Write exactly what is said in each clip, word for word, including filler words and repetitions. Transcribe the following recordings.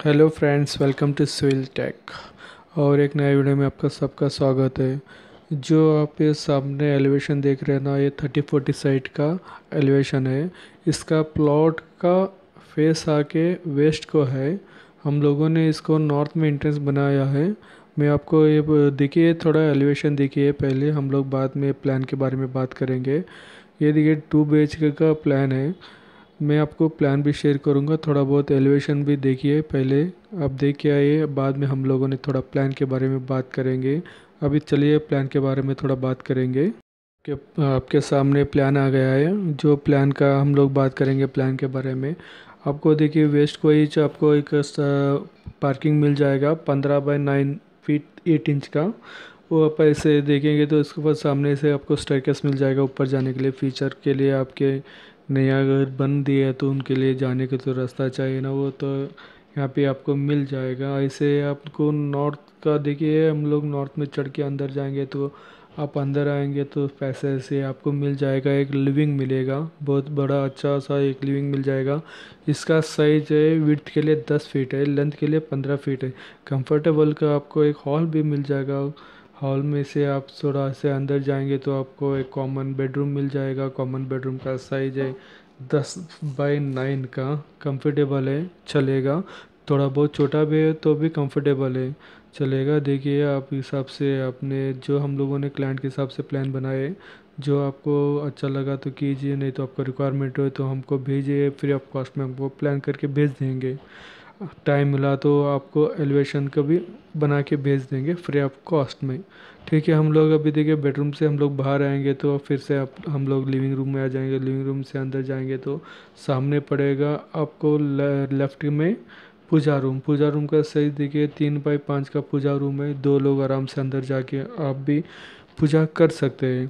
Hello friends, welcome to civil tech. और एक नए वीडियो में आपका सबका स्वागत है। जो आप ये सामने एलिवेशन देख रहे हैं ना, ये थर्टी फोर्टी साइट का एलिवेशन है। इसका प्लॉट का फेस आके वेस्ट को है। हम लोगों ने इसको नॉर्थ में एंट्रेंस बनाया है। मैं आपको ये ब- देखिए, थोड़ा एलिवेशन देखिए, पहले हम लोग बाद में प्लान के बारे में बात करेंगे। ये देखिए, टू बी एच के का प्लान है। मैं आपको प्लान भी शेयर करूंगा, थोड़ा बहुत एलिवेशन भी देखिए। पहले आप देख के आइए, बाद में हम लोगों ने थोड़ा प्लान के बारे में बात करेंगे। अभी चलिए प्लान के बारे में थोड़ा बात करेंगे। कि आपके सामने प्लान आ गया है। जो प्लान का हम लोग बात करेंगे प्लान के बारे में। आपको देखिए, वेस्ट को ईच आपको एक पार्किंग मिल जाएगा, पंद्रह by nine feet eight inch का। वो आप ऐसे देखेंगे तो इसके बाद सामने से आपको स्टेयरकेस मिल जाएगा ऊपर जाने के लिए। फ्यूचर के लिए आपके नया घर बन दिया है तो उनके लिए जाने के तो रास्ता चाहिए ना, वो तो यहाँ पे आपको मिल जाएगा। ऐसे आपको नॉर्थ का देखिए, हम लोग नॉर्थ में चढ़ के अंदर जाएंगे तो आप अंदर आएंगे तो पैसे से आपको मिल जाएगा, एक लिविंग मिलेगा। बहुत बड़ा अच्छा सा एक लिविंग मिल जाएगा। इसका साइज है, विड्थ के लिए दस फीट है, लेंथ के लिए पंद्रह फीट है। कंफर्टेबल का आपको एक हॉल भी मिल जाएगा। हॉल में से आप थोड़ा से अंदर जाएंगे तो आपको एक कॉमन बेडरूम मिल जाएगा। कॉमन बेडरूम का साइज है दस बाई नाइन का। कंफर्टेबल है, चलेगा। थोड़ा बहुत छोटा भी है तो भी कंफर्टेबल है, चलेगा। देखिए, आप हिसाब से आपने जो हम लोगों ने क्लाइंट के हिसाब से प्लान बनाए, जो आपको अच्छा लगा तो कीजिए, नहीं तो आपको रिक्वायरमेंट हो तो हमको भेजिए, फ्री ऑफ कॉस्ट में हमको प्लान करके भेज देंगे। टाइम मिला तो आपको एलिवेशन का भी बना के भेज देंगे फ्री ऑफ कॉस्ट में। ठीक है, हम लोग अभी देखिए बेडरूम से हम लोग बाहर आएंगे तो फिर से आप हम लोग लिविंग रूम में आ जाएंगे। लिविंग रूम से अंदर जाएंगे तो सामने पड़ेगा आपको ले, लेफ्ट में पूजा रूम। पूजा रूम का साइज देखिए, तीन बाई पाँच का पूजा रूम है। दो लोग आराम से अंदर जाके आप भी पूजा कर सकते हैं।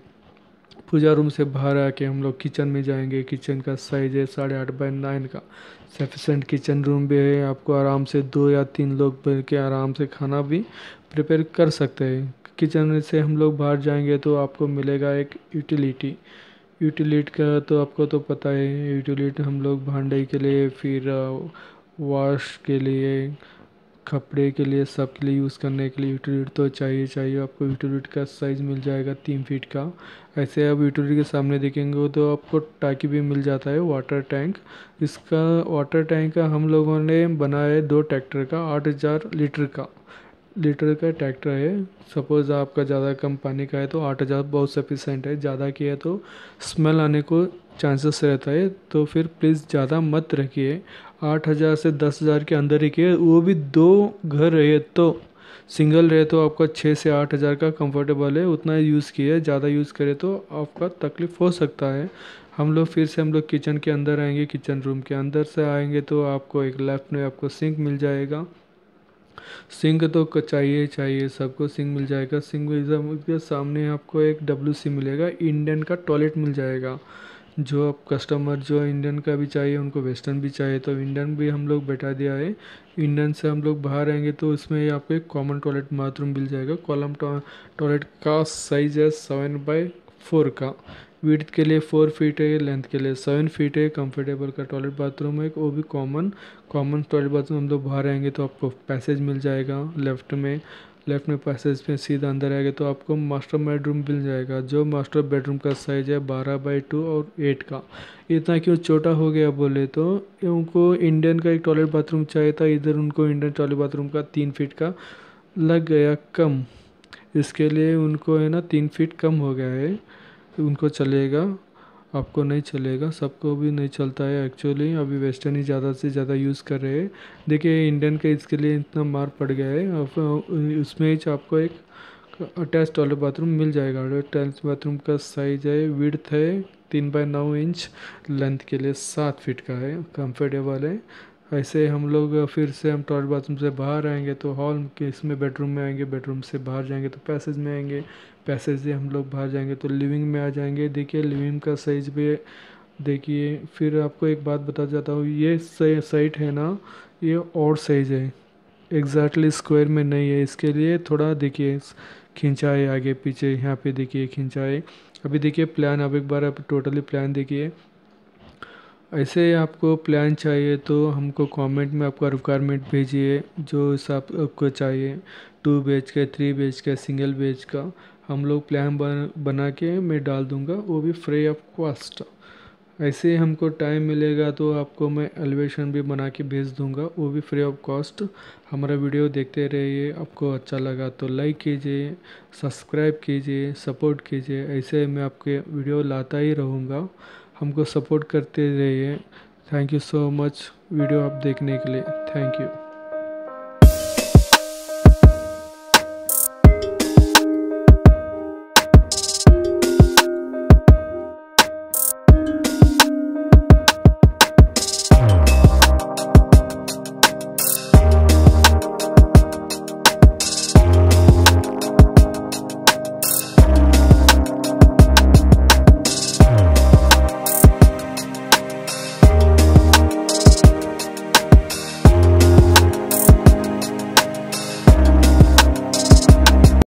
पूजा रूम से बाहर आके हम लोग किचन में जाएंगे। किचन का साइज है साढ़े आठ बाई नाइन का। सफिशेंट किचन रूम भी है, आपको आराम से दो या तीन लोग बैठ के आराम से खाना भी प्रिपेयर कर सकते हैं। किचन से हम लोग बाहर जाएंगे तो आपको मिलेगा एक यूटिलिटी। यूटिलिटी का तो आपको तो पता है, यूटिलिटी हम लोग भांडे के लिए, फिर वॉश के लिए, कपड़े के लिए, सब के लिए यूज़ करने के लिए यूटिलिटी तो चाहिए चाहिए। आपको यूटिलिटी का साइज़ मिल जाएगा तीन फीट का। ऐसे आप यूटिलिटी के सामने देखेंगे तो आपको टाकी भी मिल जाता है, वाटर टैंक। इसका वाटर टैंक का हम लोगों ने बनाया है दो ट्रैक्टर का, आठ हज़ार लीटर का लीटर का ट्रैक्टर है। सपोज़ आपका ज़्यादा कम पानी का है तो आठ हज़ार बहुत सफिशेंट है। ज़्यादा किया तो स्मेल आने को चांसेस रहता है, तो फिर प्लीज़ ज़्यादा मत रखिए। आठ हज़ार से दस हज़ार के अंदर रखिए, वो भी दो घर रहे तो। सिंगल रहे तो आपका छः से आठ हज़ार का कंफर्टेबल है, उतना यूज़ किए। ज़्यादा यूज़ करें तो आपका तकलीफ़ हो सकता है। हम लोग फिर से हम लोग किचन के अंदर आएंगे। किचन रूम के अंदर से आएंगे तो आपको एक लेफ्ट में आपको सिंक मिल जाएगा। सिंक तो क- चाहिए चाहिए, सबको सिंक मिल जाएगा। सिंक के सामने आपको एक डब्ल्यू सी मिलेगा, इंडियन का टॉयलेट मिल जाएगा। जो आप कस्टमर जो इंडियन का भी चाहिए, उनको वेस्टर्न भी चाहिए तो इंडियन भी हम लोग बैठा दिया है। इंडियन से हम लोग बाहर आएंगे तो इसमें आपको एक कॉमन टॉयलेट बाथरूम मिल जाएगा। कॉलम टॉयलेट का साइज है सेवन बाई फोर का। विड्थ के लिए फोर फीट है, लेंथ के लिए सेवन फीट है। कंफर्टेबल का टॉयलेट बाथरूम है, वो भी कॉमन। कॉमन टॉयलेट बाथरूम हम लोग बाहर आएंगे तो आपको पैसेज मिल जाएगा लेफ्ट में। लेफ्ट में पैसेज में सीधा अंदर आएगा तो आपको मास्टर बेडरूम मिल जाएगा। जो मास्टर बेडरूम का साइज है बारह बाई टू और एट का। इतना क्यों छोटा हो गया बोले तो, उनको इंडियन का एक टॉयलेट बाथरूम चाहिए था, इधर उनको इंडियन टॉयलेट बाथरूम का तीन फीट का लग गया कम। इसके लिए उनको है ना तीन फीट कम हो गया है। उनको चलेगा, आपको नहीं चलेगा। सबको भी नहीं चलता है एक्चुअली, अभी वेस्टर्न ही ज़्यादा से ज़्यादा यूज़ कर रहे हैं। देखिए, इंडियन का इसके लिए इतना मार पड़ गया है। अब उसमें ही आपको एक अटैच टॉयलेट बाथरूम मिल जाएगा। अटैच बाथरूम का साइज है, विड्थ है तीन बाई नौ इंच, लेंथ के लिए सात फीट का है। कंफर्टेबल है। ऐसे हम लोग फिर से हम टॉयलेट बाथरूम से बाहर आएंगे तो हॉल के इसमें बेडरूम में आएंगे। बेडरूम से बाहर जाएंगे तो पैसेज में आएंगे। पैसेज से हम लोग बाहर जाएंगे तो लिविंग में आ जाएंगे। देखिए, लिविंग का साइज भी देखिए। फिर आपको एक बात बता जाता हूँ, ये साइट है ना, ये और साइज है, एग्जैक्टली स्क्वायर में नहीं है। इसके लिए थोड़ा देखिए खिंचाए आगे पीछे, यहाँ पे देखिए खिंचाए। अभी देखिए प्लान, अब एक बार आप टोटली प्लान देखिए। ऐसे ही आपको प्लान चाहिए तो हमको कमेंट में आपका रिक्वायरमेंट भेजिए, जो हिसाब आपको चाहिए, two B H K, three B H K, single B H K हम लोग प्लान बन बना के मैं डाल दूँगा, वो भी फ्री ऑफ कॉस्ट। ऐसे ही हमको टाइम मिलेगा तो आपको मैं एलिवेशन भी बना के भेज दूँगा, वो भी फ्री ऑफ कॉस्ट। हमारा वीडियो देखते रहिए, आपको अच्छा लगा तो लाइक कीजिए, सब्सक्राइब कीजिए, सपोर्ट कीजिए। ऐसे मैं आपके वीडियो लाता ही रहूँगा, हमको सपोर्ट करते रहिए। Thank you so much video आप देखने के लिए। Thank you.